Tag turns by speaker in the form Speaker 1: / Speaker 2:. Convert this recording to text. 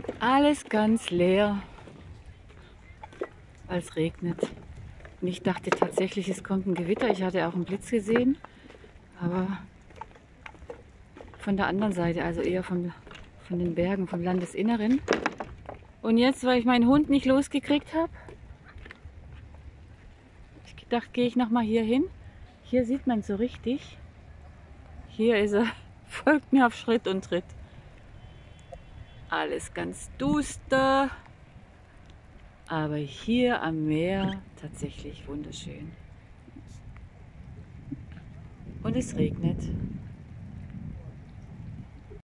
Speaker 1: Alles ganz leer, weil es regnet. Und ich dachte tatsächlich, es kommt ein Gewitter. Ich hatte auch einen Blitz gesehen, aber von der anderen Seite, also eher von den Bergen, vom Landesinneren. Und jetzt, weil ich meinen Hund nicht losgekriegt habe, ich gedacht, gehe ich nochmal hier hin. Hier sieht man so richtig. Hier ist er, folgt mir auf Schritt und Tritt. Alles ganz duster, aber hier am Meer tatsächlich wunderschön. Und es regnet.